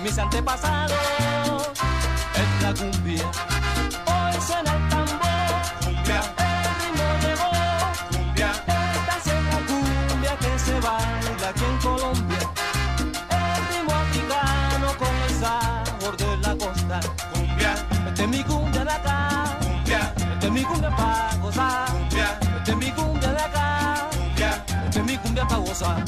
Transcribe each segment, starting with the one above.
mis antepasados. Es la cumbia, hoy suena el tambor. Cumbia, El ritmo llegó. cumbia, Esta es la cumbia que se baila aquí en Colombia. El ritmo africano con el sabor de la costa. cumbia, Esta es mi cumbia de acá. cumbia, Esta es mi cumbia pa' gozar. cumbia, Esta es mi cumbia de acá. cumbia. Esta es mi cumbia pa' gozar.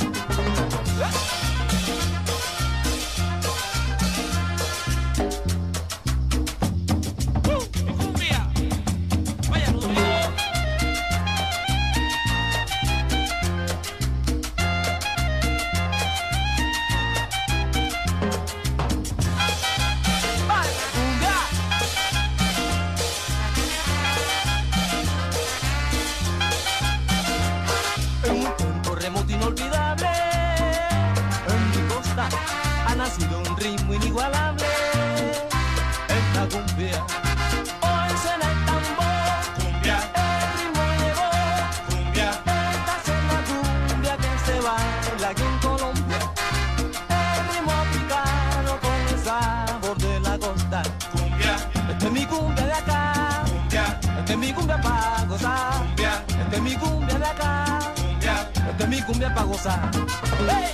Mi cumbia. Vaya Rodrigo. ¡Ay, cumbia! En un tiempo remoto inolvidable, en mi costa ha nacido un ritmo inigualable. Es la cumbia, hoy suena el tambor. Cumbia, El ritmo llegó. cumbia, Esta es la cumbia que se baila aquí en Colombia. El ritmo africano con el sabor de la costa. cumbia, Esta es mi cumbia de acá. cumbia, Esta es mi cumbia pa' gozar. cumbia, Esta es mi cumbia de acá. cumbia. Esta es mi cumbia pa' gozar. ¡Hey!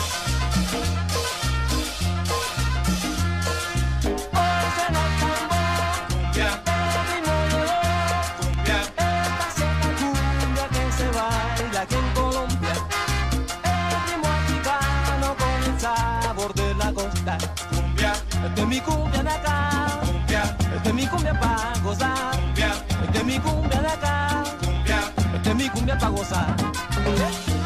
Hoy suena el tambor. Cumbia, El ritmo llegó. cumbia, Esta es la cumbia que se baila aquí en Colombia. El ritmo africano con el sabor de la costa. cumbia, Esta es mi cumbia de acá. cumbia, Esta es mi cumbia pa' gozar. cumbia, Esta es mi cumbia de acá. cumbia. Esta es mi cumbia pa' gozar.